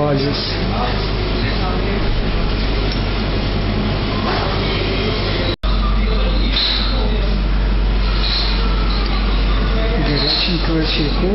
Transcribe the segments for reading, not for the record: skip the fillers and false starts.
оазис. Горяченького чайку.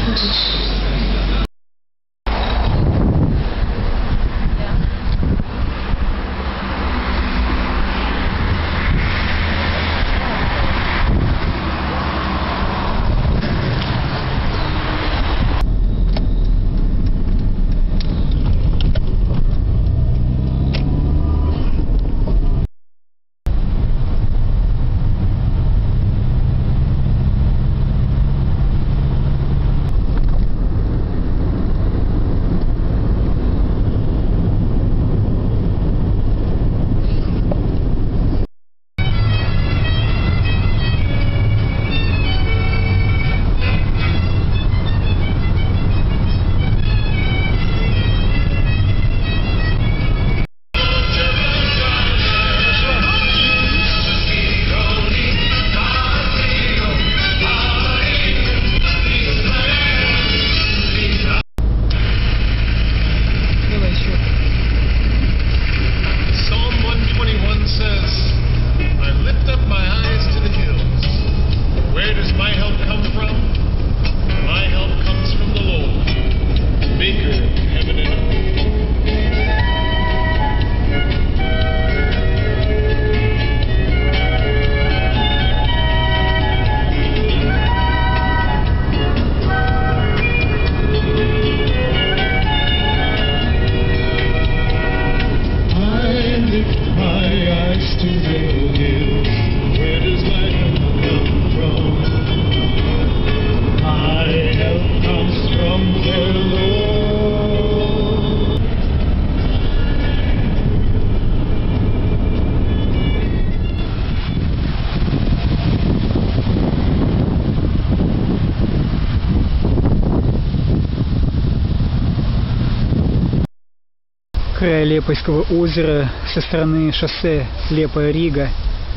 Край Лепойского озера со стороны шоссе Лепоя-Рига,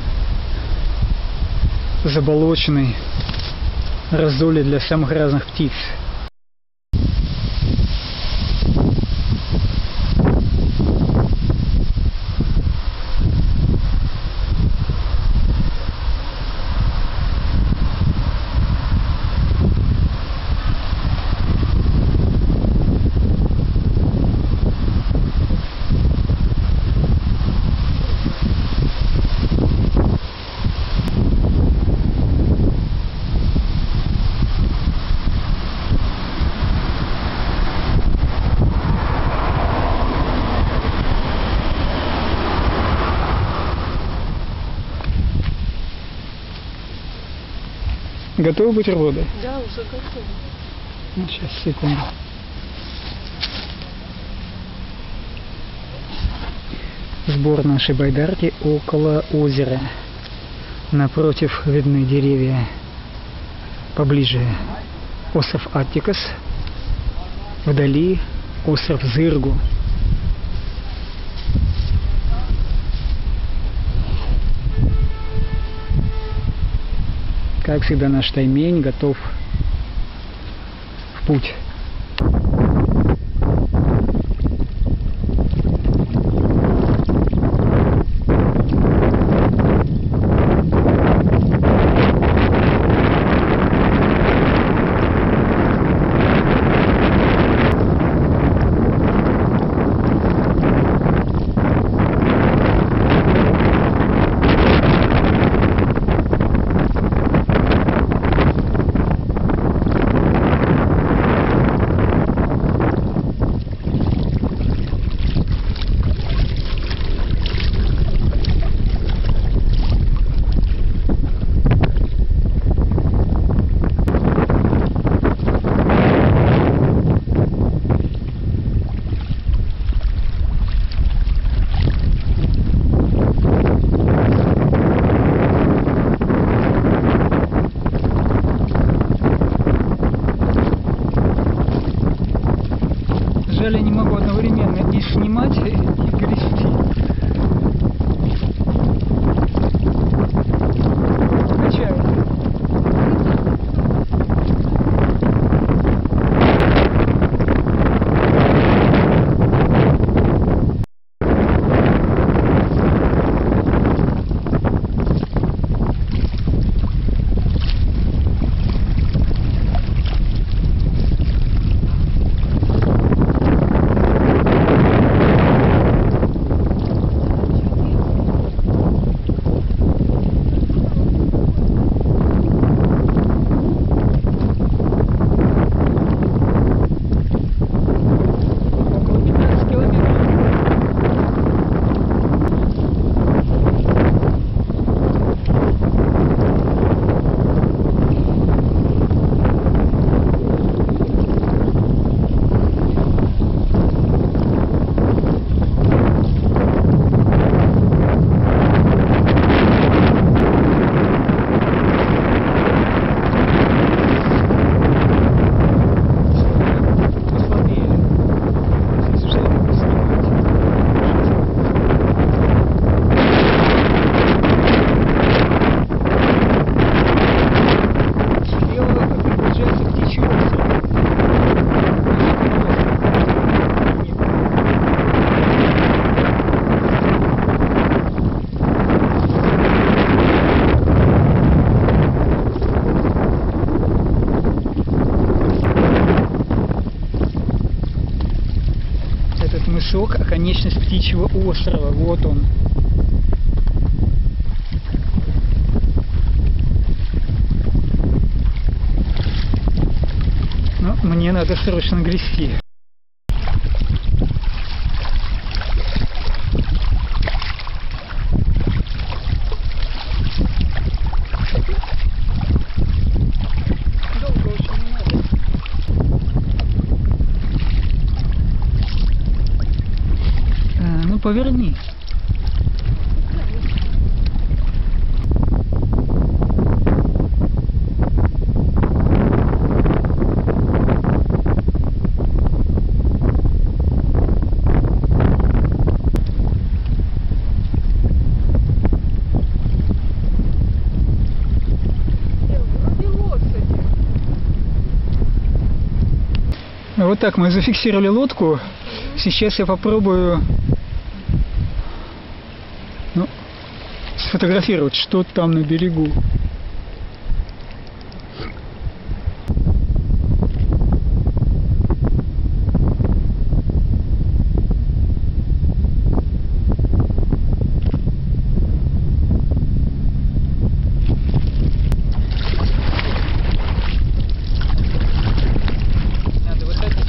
заболоченный, раздолье для самых разных птиц. Готовы бутерброды? Да, уже готовы. Ну, сейчас, секунду. Сбор нашей байдарки около озера. Напротив видны деревья. Поближе остров Аттикос. Вдали остров Зыргу. Как всегда, наш таймень готов в путь. Жаль, я не могу одновременно и снимать, и грести. Качает. песок, оконечность птичьего острова. Вот он. Но мне надо срочно грести. Поверни. Вот так мы зафиксировали лодку. Сейчас я попробую сфотографировать, что там на берегу. Надо выходить.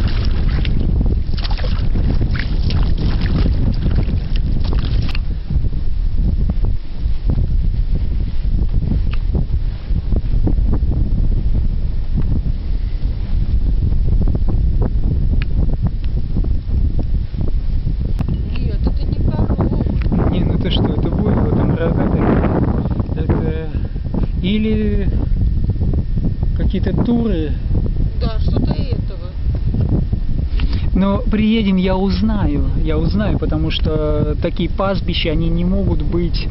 Или какие-то туры. Да, что-то этого. Но приедем, я узнаю, потому что такие пастбища, они не могут быть,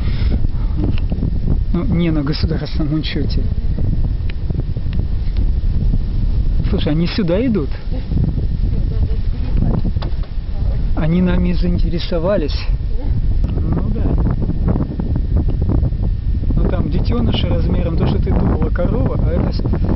не на государственном учете. Слушай, они сюда идут? Они нами заинтересовались. Ну да. Там детеныши размером, то, что ты думала, корова, а это